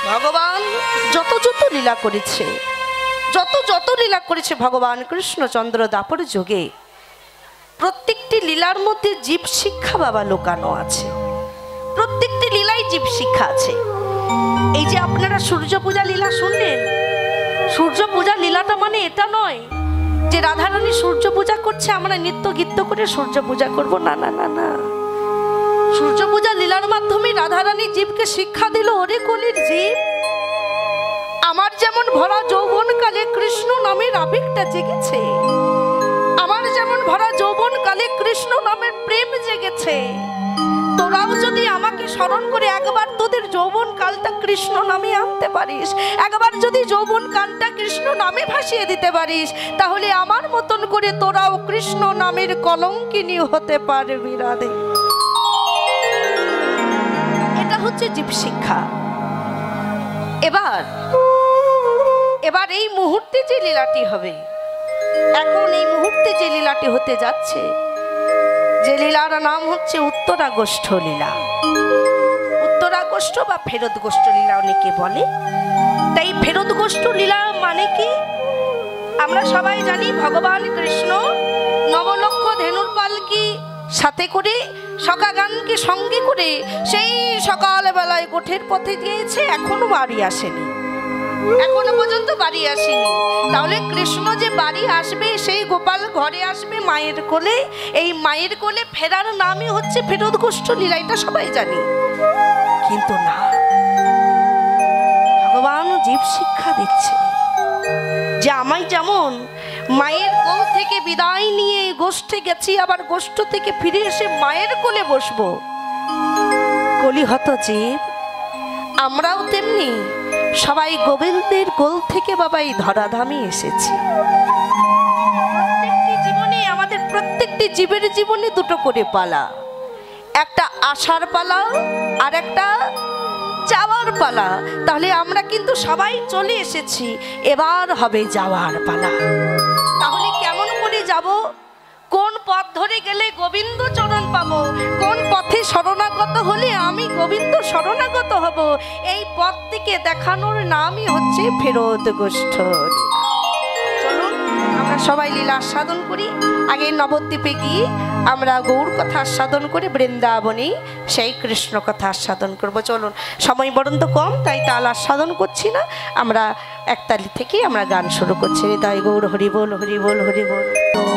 ভগবান যত যত লীলা করেছে, যত যত লীলা করেছে ভগবান কৃষ্ণচন্দ্র দাপর যোগে, প্রত্যেকটি লীলার মধ্যে জীব শিক্ষা বাবা লুকানো আছে। প্রত্যেকটি লীলায় জীব শিক্ষা আছে। এই যে আপনারা সূর্য পূজা লীলা শুনলেন, সূর্য পূজা লীলাটা মানে এটা নয় যে রাধারানী সূর্য পূজা করছে আমরা নৃত্য গীত করে সূর্য পূজা করব, না না না না। সূর্য পূজা লীলার মাধ্যমে রাধারানী জীবকে শিক্ষা দিল, ওরে কলির জীব, আমার যেমন ভরা যৌবনকালে কৃষ্ণ নামের আবেগটা জেগেছে, আমার যেমন ভরা যৌবনকালে কৃষ্ণ নামের প্রেম জেগেছে, তোরাও যদি আমাকে স্মরণ করে একবার তোদের যৌবন কালটা কৃষ্ণ নামে আনতে পারিস, একবার যদি যৌবন কালটা কৃষ্ণ নামে ভাসিয়ে দিতে পারিস, তাহলে আমার মতন করে তোরাও কৃষ্ণ নামের কলঙ্কিনী হতে পারবি রাধে। এটা হচ্ছে জীব শিক্ষা। এবার এই মুহূর্তে যে লীলাটি হবে, এখন এই মুহূর্তে যে লীলাটি হতে যাচ্ছে, যে লীলার নাম হচ্ছে উত্তরাগোষ্ঠ লীলা। উত্তরাগোষ্ঠ বা ফেরত গোষ্ঠ লীলা অনেকে বলে। তাই ফেরত গোষ্ঠ লীলা মানে কি আমরা সবাই জানি, ভগবান কৃষ্ণ নবলক্ষ ধেনুর পালকি সাথে করে সখাগানকে সঙ্গে করে সেই সকালবেলায় গোঠের পথে গিয়েছে, এখনো বাড়ি আসেনি, এখনো পর্যন্ত বাড়ি আসেনি। তাহলে কৃষ্ণ যে বাড়ি আসবে, সেই গোপাল ঘরে আসবে মায়ের কোলে, এই মায়ের কোলে ফেরার নামই হচ্ছে ফেরত গোষ্ঠ লীলা, এটা সবাই জানি। কিন্তু না, ভগবান জীব শিক্ষা দিচ্ছে যে আমায় যেমন মায়ের কোল থেকে বিদায় নিয়ে গোষ্ঠে গেছি, আবার গোষ্ঠ থেকে ফিরে এসে মায়ের কোলে বসবো, কলিহত জীব আমরাও তেমনি সবাই গোবিন্দের কোল থেকে বাবা এই ধরাধামে এসেছি। প্রত্যেকটি জীবনে, আমাদের প্রত্যেকটি জীবের জীবনে দুটো করে পালা, একটা আসার পালা আর একটা যাওয়ার পালা। তাহলে আমরা কিন্তু সবাই চলে এসেছি, এবার হবে যাওয়ার পালা। তাহলে কেমন করে যাব, কোন পথ ধরে গেলে গোবিন্দ চরণ পাবো, কোন পথে শরণাগত হলে আমি গোবিন্দ শরণাগত হব, এই পথ থেকে দেখানোর নামই হচ্ছে ফেরত গোষ্ঠ। চলুন আমরা সবাই লীলা আস্বাদন করি। আগে নবদ্বীপে গিয়ে আমরা গৌর কথা আস্বাদন করে বৃন্দাবনে সেই কৃষ্ণ কথা আস্বাদন করব। চলুন, সময় বরং তো কম, তাই তাল আস্বাদন করছি না, আমরা একতালি থেকে আমরা গান শুরু করছি। তাই গৌর হরি বল, হরি বল, হরি বল।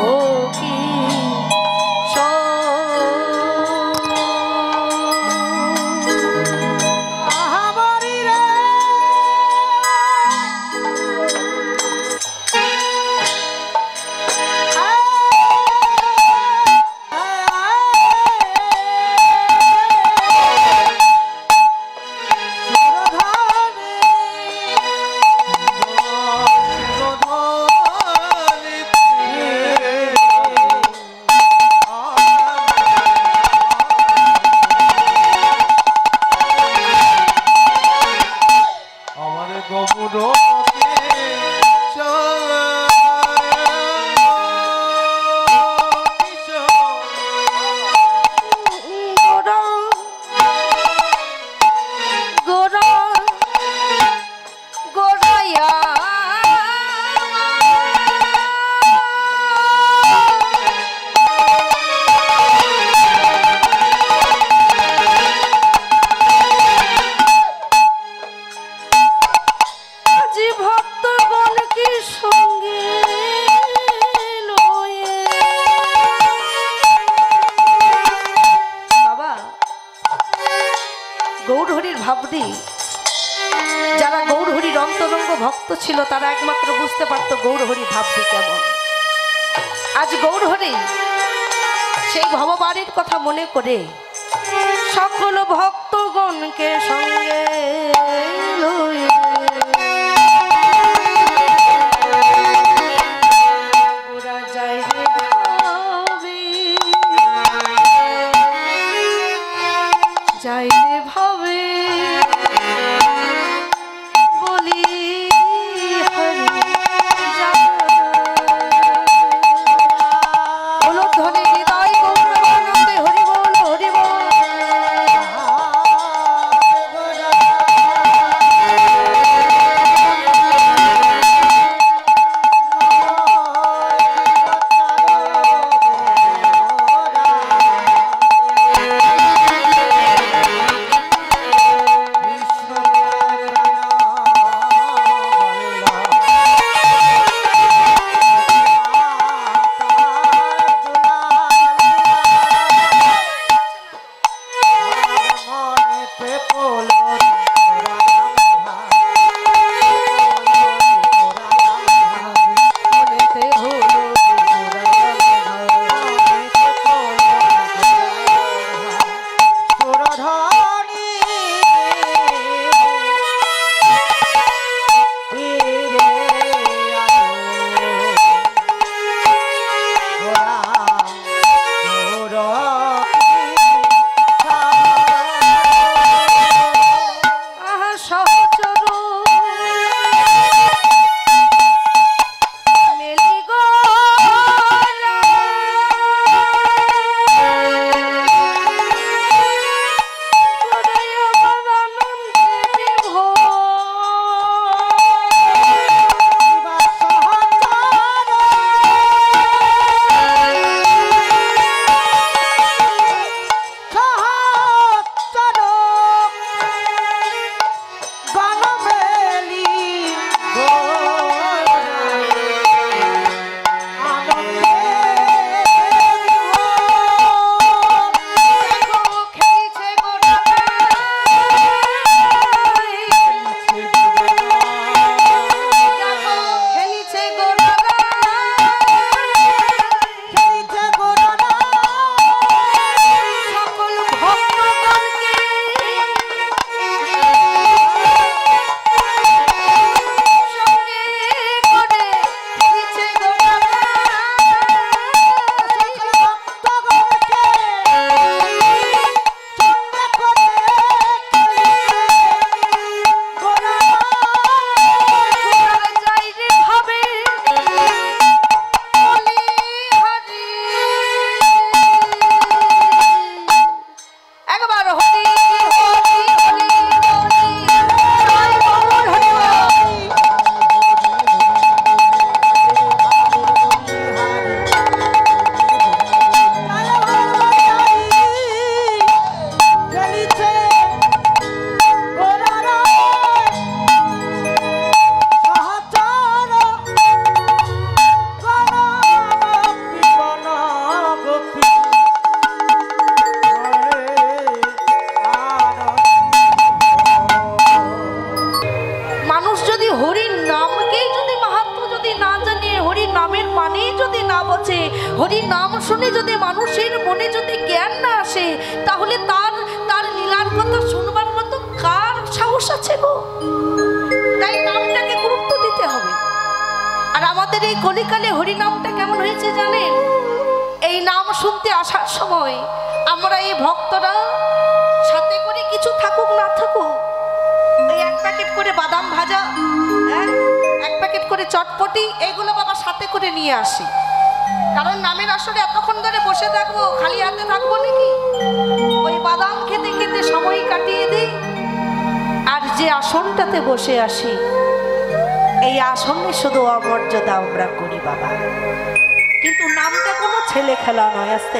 যারা গৌর হরির অন্তরঙ্গ ভক্ত ছিল তারা একমাত্র বুঝতে পারতো গৌর হরি ভাবটি কেমন। আজ গৌর হরি সেই ভববাড়ির কথা মনে করে সকল ভক্তগণকে সঙ্গে সহচর মেলি গো হরি নাম শুনে যদি মানুষের মনে যদি জ্ঞান না আসে তাহলে তার তার লীলার কথা শুনবার মতো কার সাহস আছে গো? তাই নামটাকে গুরুত্ব দিতে হবে। আর আমাদের এই কলিকালে হরি নামটা কেমন হয়েছে জানেন? এই নাম শুনতে আসার সময় আমরা এই ভক্তরা সাথে করে কিছু থাকুক না থাকুক এই এক প্যাকেট করে বাদাম ভাজা, এক প্যাকেট করে চটপটি, এইগুলো বাবা সাথে করে নিয়ে আসি। কারণ নামের আসরে এতক্ষণ ধরে বসে থাকবো, খালি হাতে থাকবো নাকি? ওই বাদাম খেতে খেতে সময় কাটিয়ে দিই। আর যে আসনটাতে বসে আসি এই আসনে শুধু অমর্যাদা আমরা করি বাবা। কিন্তু নামটা কোনো ছেলে খেলা নয়, আস্তে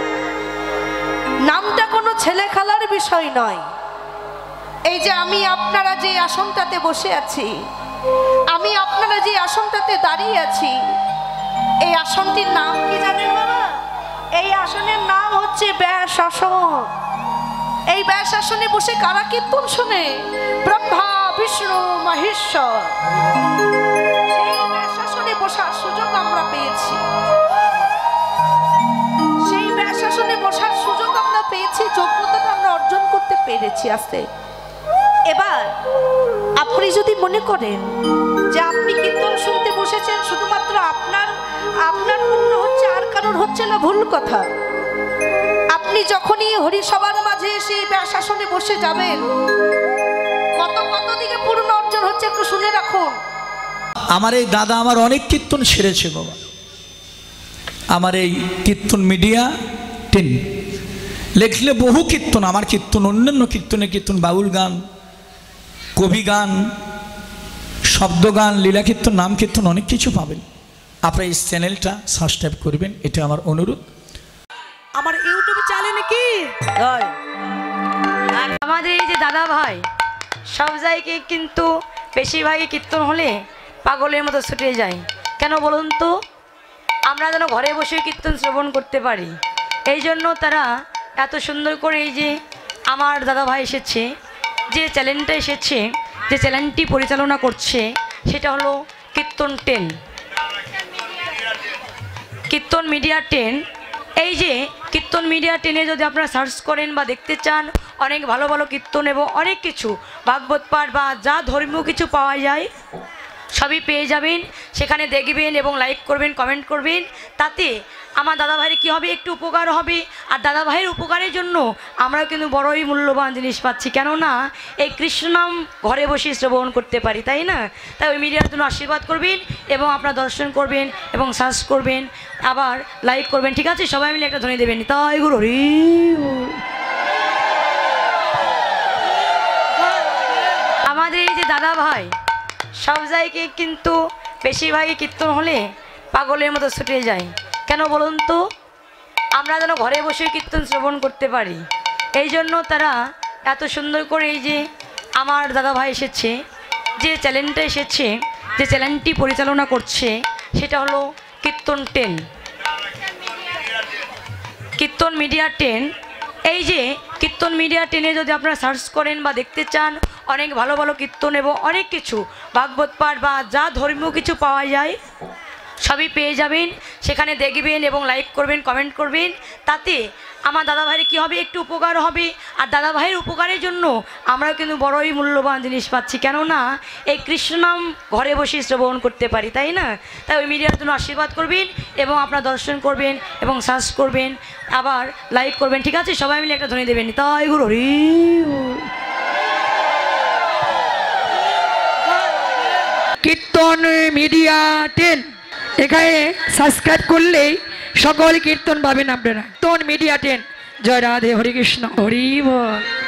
নামটা কোনো ছেলে খেলার বিষয় নয়। এই যে আমি আপনারা যে আসনটাতে বসে আছি, আমি আপনারা যে আসনটাতে দাঁড়িয়ে আছি, এই আসনটির নাম কি জানেন বাবা? এই আসনের নাম হচ্ছে ব্যাস আসন। এই ব্যাস আসনে বসে কারা কীর্তন শোনে? ব্রহ্মা বিষ্ণু মহেশ্বর। সেই ব্যাস আসনে বসার সুযোগ আমরা পেয়েছি, সেই ব্যাস আসনে বসার সুযোগ আমরা পেয়েছি, যোগ্যতাটা আমরা অর্জন করতে পেরেছি। আস্তে এবার আপনি যদি মনে করেন যে আপনি কীর্তন শুনতে বসেছেন শুধুমাত্র আপনার আপনার পুণ্য হচ্ছে, আর কারোর হচ্ছে না, ভুল কথা। আপনি যখনই হরিসভার মাঝে এসে ব্যাস আসনে বসে যাবেন কত কত দিকে পূর্ণ অর্জন হচ্ছে একটু শুনে রাখুন। আমার এই দাদা আমার অনেক কীর্তন সেরেছে বাবা। আমার এই কীর্তন মিডিয়া 10 লেখলে বহু কীর্তন, আমার কীর্তন অন্যান্য কীর্তনের কীর্তন, বাউল গান, কবি গান, শব্দ গান, লীলা কীর্তন, নাম কীর্তন, অনেক কিছু পাবেন। আপনার এই চ্যানেলটা সাবস্ক্রাইব করবেন, এটা আমার অনুরোধ। আমার ইউটিউব চ্যানেলে কি আমাদের এই যে দাদা ভাই সব জায়গায় কিন্তু বেশিরভাগই কীর্তন হলে পাগলের মতো ছুটে যায়। কেন বলুন তো? আমরা যেন ঘরে বসে কীর্তন শ্রবণ করতে পারি, এই জন্য তারা এত সুন্দর করে এই যে আমার দাদা ভাই এসেছে, যে চ্যানেলটা এসেছে, যে চ্যানেলটি পরিচালনা করছে সেটা হলো কীর্তন 10, কীর্তন মিডিয়া 10। এই যে কীর্তন মিডিয়া 10-এ যদি আপনারা সার্চ করেন বা দেখতে চান, অনেক ভালো ভালো কীর্তন এবং অনেক কিছু ভাগবত পাঠ বা যা ধর্মীয় কিছু পাওয়া যায় সবই পেয়ে যাবেন। সেখানে দেখবেন এবং লাইক করবেন, কমেন্ট করবেন, তাতে আমার দাদা ভাইয়ের কী হবে, একটু উপকার হবে। আর দাদা ভাইয়ের উপকারের জন্য আমরা কিন্তু বড়ই মূল্যবান জিনিস পাচ্ছি, কেননা এই কৃষ্ণ নাম ঘরে বসে শ্রবণ করতে পারি, তাই না? তাই ওই মিডিয়ার জন্য আশীর্বাদ করবেন এবং আপনারা দর্শন করবেন এবং সার্চ করবেন, আবার লাইক করবেন, ঠিক আছে? সবাই মিলে একটা ধ্বনি দেবেন, তাই গুরু হরি বল। আমাদের এই যে দাদা ভাই সব জায়গায় কিন্তু বেশিরভাগই কীর্তন হলে পাগলের মতো ছুটে যায়, কেন বলুন তো? আমরা যেন ঘরে বসে কীর্তন শ্রবণ করতে পারি, এই জন্য তারা এত সুন্দর করে এই যে আমার দাদা ভাই এসেছে, যে চ্যানেলটা এসেছে, যে চ্যানেলটি পরিচালনা করছে, সেটা হলো কীর্তন 10, কীর্তন মিডিয়া 10। এই যে কীর্তন মিডিয়া 10-এ যদি আপনারা সার্চ করেন বা দেখতে চান, অনেক ভালো ভালো কীর্তন এবং অনেক কিছু ভাগবত পাঠ বা যা ধর্মীয় কিছু পাওয়া যায় সবই পেয়ে যাবেন। সেখানে দেখবেন এবং লাইক করবেন, কমেন্ট করবেন, তাতে আমার দাদা ভাইয়ের কী হবে, একটু উপকার হবে। আর দাদা ভাইয়ের উপকারের জন্য আমরা কিন্তু বড়ই মূল্যবান জিনিস পাচ্ছি, কেননা এই কৃষ্ণ নাম ঘরে বসে শ্রবণ করতে পারি, তাই না? তাই ওই মিডিয়ার জন্য আশীর্বাদ করবেন এবং আপনারা দর্শন করবেন এবং সার্চ করবেন, আবার লাইক করবেন, ঠিক আছে? সবাই মিলে একটা ধ্বনি দেবেন, তাই গুরু হরি বল। কীর্তন মিডিয়া 10 এখানে সাবস্ক্রাইব করলেই সকল কীর্তন পাবেন আপনারা। কীর্তন মিডিয়া 10। জয় রাধে, হরে কৃষ্ণ, হরি বল।